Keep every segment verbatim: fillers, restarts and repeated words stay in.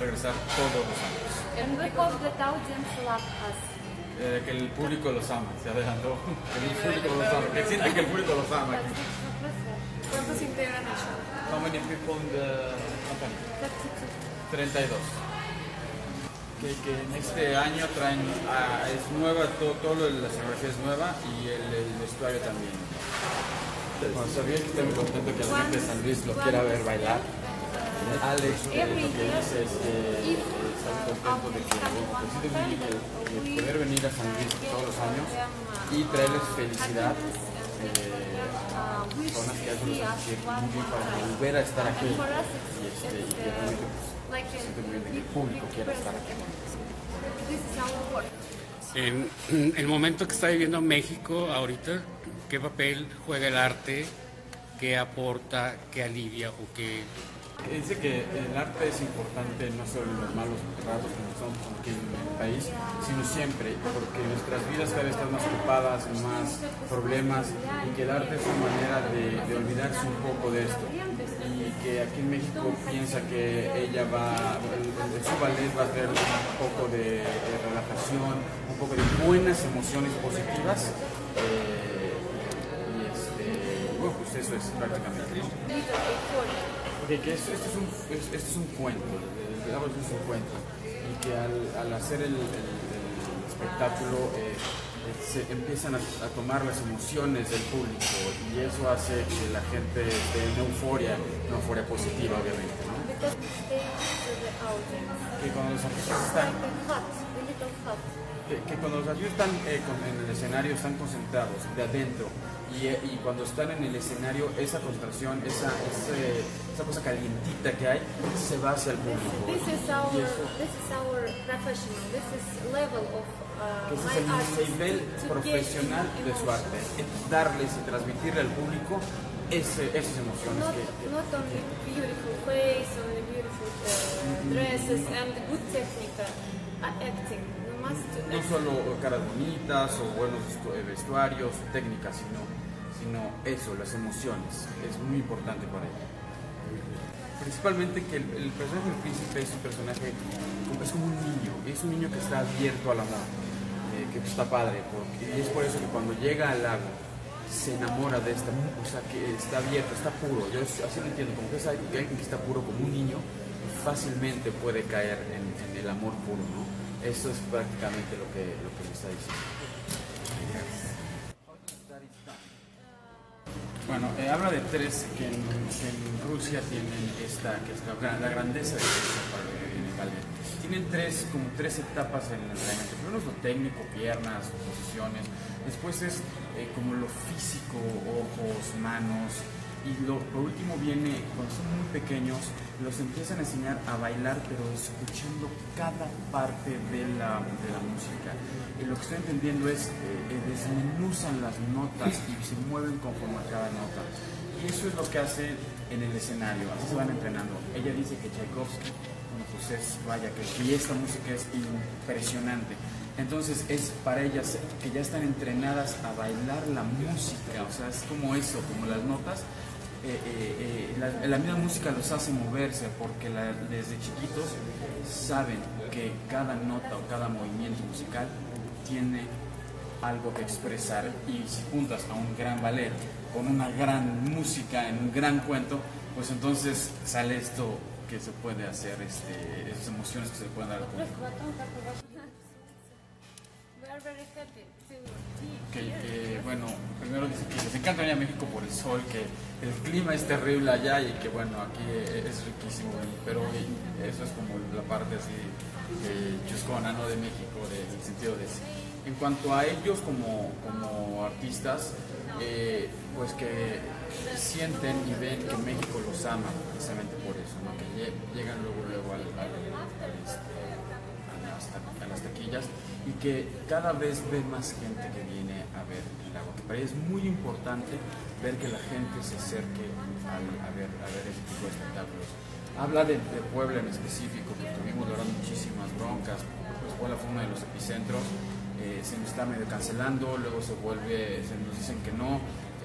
regresar todos los años. And we hope that audience love us. Eh, que el público los ama, se adelantó. Que el público los ama, que sienten que el público los ama aquí. ¿Cuántos integran el show? How many people in the company? treinta y dos. Que, que en este año traen, ah, es nueva, todo, todo lo de la escenografía es nueva y el, el vestuario también. Bueno, sabía que estoy muy contento que la gente de San Luis lo quiera ver bailar. Alex eh, lo que dice es que está muy contento de que se siente muy bien de, de poder venir a San Luis todos los años y traerles felicidad. Eh, personas que hacen los sentir muy bien para volver a estar aquí y, este, y que realmente pues, se siente muy bien de que el público quiera estar aquí. En el momento que está viviendo México ahorita, ¿qué papel juega el arte? ¿Qué aporta? ¿Qué alivia? ¿O qué? Dice que el arte es importante no solo en los malos ratos como son aquí en el país, sino siempre, porque nuestras vidas cada vez están más ocupadas, más problemas, y que el arte es una manera de, de olvidarse un poco de esto. Y que aquí en México piensa que ella va, el, el, su ballet va a traer un poco de, de relajación, un poco de buenas emociones positivas. Eh, y este, bueno, pues eso es prácticamente, ¿no? De que esto, esto, es un, esto es un cuento, digamos, es un cuento, y que al, al hacer el, el, el espectáculo eh, se empiezan a, a tomar las emociones del público y eso hace que la gente esté en euforia, una euforia positiva obviamente, ¿no? Que cuando los artistas están, que, que cuando los artistas están eh, con, en el escenario están concentrados de adentro. Y, y cuando están en el escenario, esa concentración, esa, ese, esa cosa calientita que hay, se va hacia el público. This is our, this is our professional, this is level of uh, ese es el nivel profesional de su arte, es darles y transmitirle al público ese, esas emociones. Not, que, que, not only beautiful face, only beautiful uh, dresses and good technique, uh, acting. No solo caras bonitas o buenos vestuarios, técnicas, sino, sino eso, las emociones. Es muy importante para ella. Principalmente que el, el personaje del príncipe es un personaje, es como un niño, es un niño que está abierto al amor, eh, que está padre, porque, y es por eso que cuando llega al lago se enamora de esta, o sea, que está abierto, está puro. Yo así lo entiendo, como que es alguien que está puro como un niño, fácilmente puede caer en, en el amor puro, ¿no? Eso es prácticamente lo que, lo que me está diciendo. Bueno, eh, habla de tres que en, que en Rusia tienen esta, que es la, la grandeza de el ballet. Tienen tres, como tres etapas en el entrenamiento. Primero es lo técnico, piernas, posiciones. Después es eh, como lo físico, ojos, manos. Y lo, por último viene, cuando son muy pequeños, los empiezan a enseñar a bailar, pero escuchando cada parte de la, de la música. Y lo que estoy entendiendo es que eh, desmenuzan las notas y se mueven conforme a cada nota. Y eso es lo que hacen en el escenario, así se van entrenando. Ella dice que Tchaikovsky, bueno, pues es, vaya, que, que esta música es impresionante. Entonces es para ellas que ya están entrenadas a bailar la música, o sea, es como eso, como las notas. Eh, eh, eh, la, la misma música los hace moverse porque la, desde chiquitos saben que cada nota o cada movimiento musical tiene algo que expresar, y si juntas a un gran ballet con una gran música en un gran cuento, pues entonces sale esto que se puede hacer, este, esas emociones que se le pueden dar al público. Que, que, bueno, primero dice que les encanta venir a México por el sol, que el clima es terrible allá y que bueno, aquí es riquísimo, pero eso es como la parte así eh, chuscona, ¿no?, de México, del de, sentido de eso. En cuanto a ellos como, como artistas, eh, pues que sienten y ven que México los ama precisamente por eso, ¿no?, que llegan luego, luego al, al, al este, a las taquillas, y que cada vez ve más gente que viene a ver el lago, que para ella es muy importante ver que la gente se acerque al, a, ver, a ver ese tipo de espectáculos. Habla de, de Puebla en específico, que tuvimos la verdad muchísimas broncas, pues Puebla fue uno de los epicentros, eh, se nos está medio cancelando, luego se vuelve, se nos dicen que no,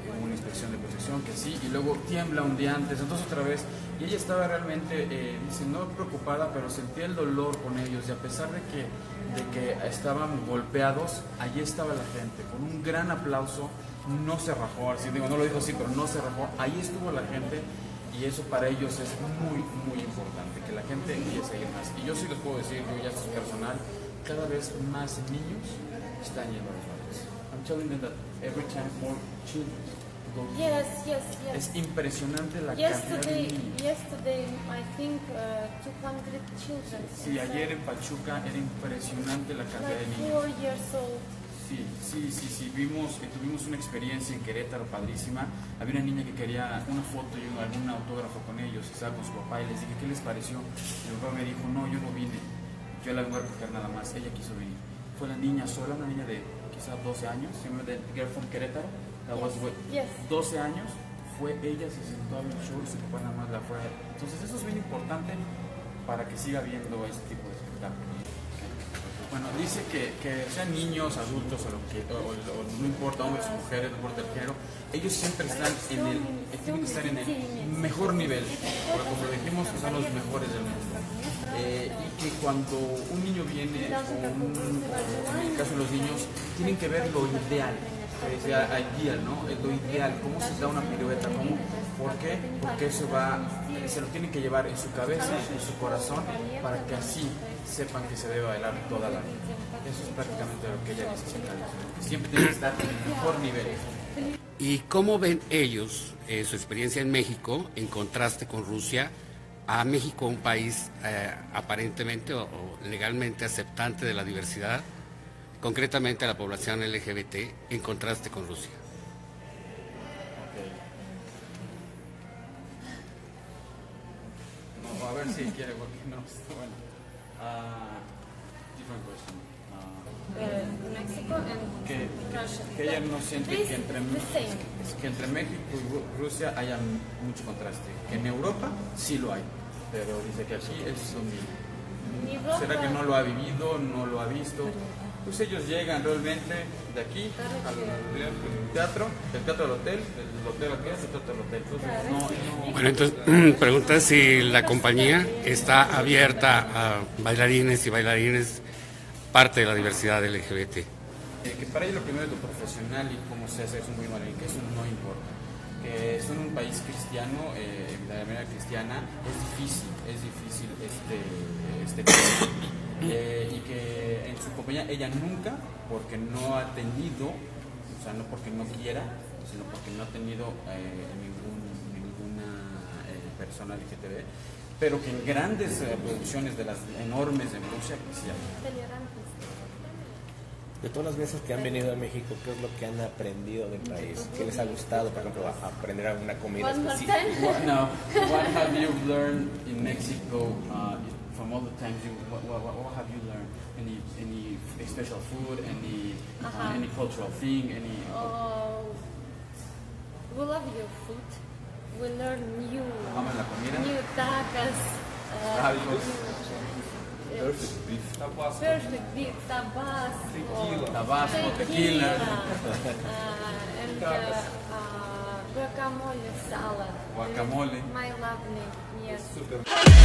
una inspección de protección, que sí, y luego tiembla un día antes, entonces otra vez, y ella estaba realmente, eh, dice, no preocupada, pero sentía el dolor con ellos, y a pesar de que, de que estaban golpeados, allí estaba la gente, con un gran aplauso, no se rajó, así digo, no lo dijo así, pero no se rajó, ahí estuvo la gente, y eso para ellos es muy, muy importante, que la gente empiece a ir más. Y yo sí les puedo decir, yo ya soy personal, cada vez más niños están yendo a los ballets. I'm telling them that every time more children go to Yes, yes, yes. Es impresionante la Yesterday, cantidad de niños. yesterday, I think uh, two hundred children. Sí, ayer en Pachuca era impresionante la cantidad de Like niños. four years old. Sí, sí, sí, sí, vimos, eh, tuvimos una experiencia en Querétaro padrísima. Había una niña que quería una foto y algún autógrafo con ellos, estaba con su papá y les dije, ¿qué les pareció? Y mi papá me dijo, no, yo no vine, yo la vengo a recoger nada más, ella quiso venir. Fue la niña sola, una niña de quizás doce años, se llama The Girl from Querétaro, that was with Yes. doce años, fue ella, se sentó a ver el show y su papá nada más la fue. Entonces eso es bien importante para que siga habiendo este tipo de espectáculos. Bueno, dice que, que sean niños, adultos o lo que, o, o no importa, hombres o mujeres, no importa el género, ellos siempre están en el, tienen que estar en el mejor nivel, porque como lo dijimos, son los mejores del mundo. Eh, y que cuando un niño viene, o, un, o en el caso de los niños, tienen que ver lo ideal, que decía ideal, ¿no? Lo ideal, cómo se da una pirueta, cómo, ¿por qué? Porque eso va, se lo tienen que llevar en su cabeza, en su corazón, para que así sepan que se debe bailar toda la vida. Eso es prácticamente lo que ella necesita, que siempre tiene que estar en el mejor nivel. ¿Y cómo ven ellos eh, su experiencia en México en contraste con Rusia? A México, un país eh, aparentemente o, o legalmente aceptante de la diversidad, concretamente a la población L G B T, en contraste con Rusia. Okay. No, a ver si quiere, porque no, bueno. Uh, different question. Uh, Uh, Mexico and que, Russia. que ella no siente This que entre, is the same. que entre México y Ru- Rusia haya mucho contraste. Que en Europa sí lo hay, pero dice que aquí es lo mismo. En Europa- ¿Será que no lo ha vivido, no lo ha visto? Pues ellos llegan realmente de aquí al teatro, del teatro al hotel, del hotel aquí, del teatro al hotel. Entonces, no, no. Bueno, entonces, pregunta si la compañía está abierta a bailarines y bailarines parte de la diversidad L G B T. Eh, que para ellos lo primero es lo profesional y cómo se hace es un muy mal, que eso no importa. Que son un país cristiano, eh, de la manera cristiana, es difícil, es difícil este, este tema. Eh, y que en su compañía ella nunca, porque no ha tenido, o sea, no porque no quiera, sino porque no ha tenido eh, ningún, ninguna eh, persona L G B T, pero que en grandes eh, producciones de las enormes en Rusia, sí hay. De todas las veces que han venido a México, ¿qué es lo que han aprendido del país? ¿Qué les ha gustado, por ejemplo, a- aprender alguna comida One more específica? time. What, now, what have you learned in Mexico uh, from all the times you? What, what, what have you learned? Any any special food? Any uh, Uh-huh. any cultural thing? Any? Oh, we love your food. We learn new, ¿Aman la comida? new tacos. Ah, Uh, digo, Perfect beef. perfect beef, Tabasco, Tabasco, tequila. uh, and uh, uh, guacamole salad. Guacamole. My lovely, yes.